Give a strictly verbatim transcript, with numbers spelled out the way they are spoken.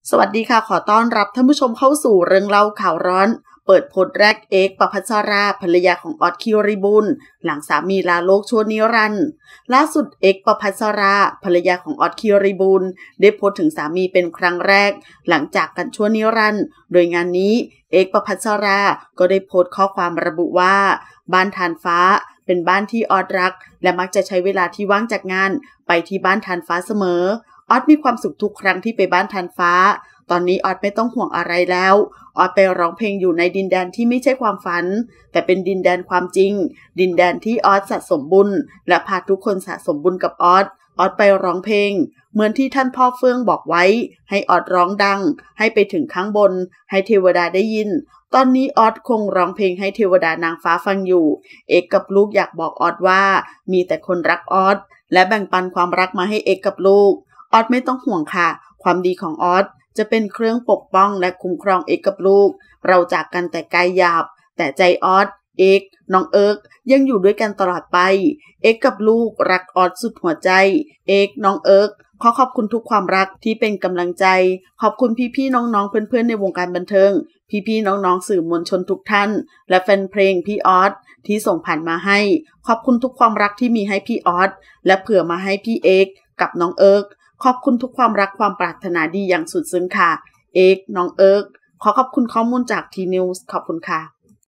สวัสดีค่ะขอต้อนรับท่านผู้ชมเข้าสู่เรื่องเล่าข่าวร้อนเปิดโพสต์แรกเอกประภัสราภรรยาของออสคิริบูลหลังสามีลาโลกชั่วนิรันดร์ล่าสุดเอกประภัสราภรรยาของออสคิริบูลได้โพสต์ถึงสามีเป็นครั้งแรกหลังจากกันชั่วนิรันดร์โดยงานนี้เอกประภัสราก็ได้โพสต์ข้อความระบุว่าบ้านทานฟ้าเป็นบ้านที่ออสรักและมักจะใช้เวลาที่ว่างจากงานไปที่บ้านทานฟ้าเสมอออสมีความสุขทุกครั้งที่ไปบ้านทานฟ้าตอนนี้ออสไม่ต้องห่วงอะไรแล้วออสไปร้องเพลงอยู่ในดินแดนที่ไม่ใช่ความฝันแต่เป็นดินแดนความจริงดินแดนที่ออสสะสมบุญและพาทุกคนสะสมบุญกับออสออสไปร้องเพลงเหมือนที่ท่านพ่อเฟื่องบอกไว้ให้ออสร้องดังให้ไปถึงข้างบนให้เทวดาได้ยินตอนนี้ออสคงร้องเพลงให้เทวดานางฟ้าฟังอยู่เอกกับลูกอยากบอกออสว่ามีแต่คนรักออสและแบ่งปันความรักมาให้เอกกับลูกออสไม่ต้องห่วงค่ะความดีของออสจะเป็นเครื่องปกป้องและคุ้มครองเอกกับลูกเราจากกันแต่กายหยาบแต่ใจออสเอกน้องเอิร์กยังอยู่ด้วยกันตลอดไปเอกกับลูกรักออสสุดหัวใจเอกน้องเอิร์กขอขอบคุณทุกความรักที่เป็นกำลังใจขอบคุณพี่ๆน้องๆเพื่อนๆในวงการบันเทิงพี่ๆน้องๆสื่อมวลชนทุกท่านและแฟนเพลงพี่ออสที่ส่งผ่านมาให้ขอบคุณทุกความรักที่มีให้พี่ออสและเผื่อมาให้พี่เอกกับน้องเอิร์กขอบคุณทุกความรักความปรารถนาดีอย่างสุดซึ้งค่ะเอกน้องเอิร์กขอขอบคุณข้อมูลจากทีนิวส์ขอบคุณค่ะ